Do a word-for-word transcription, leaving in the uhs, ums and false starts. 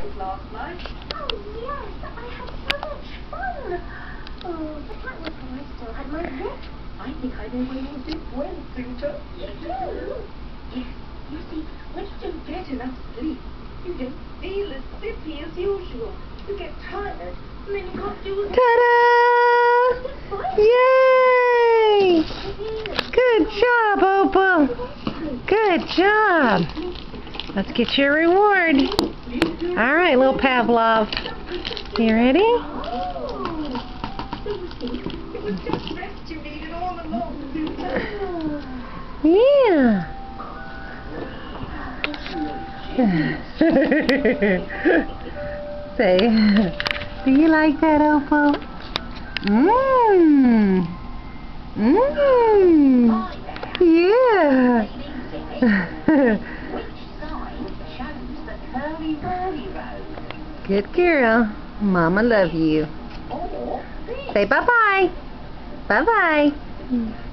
exercise last night? Oh, yes, I had so much fun. Oh, but that was when I still had my zip. I think I know where your zip went, Suter. You do? Yes, you see, when you don't get enough sleep, you don't feel as zippy as usual. You get tired, and then you can't do it. Ta-da! Yay! Good job, Opal. Good job. Let's get your reward. All right, little Pavlov. You ready? Oh, Susie, it was just rest you needed all along, Suter. Yeah. Say, do you like that, Opal? Mmm. Mmm. Yeah. Good girl. Mama love you. Say bye-bye. Bye-bye.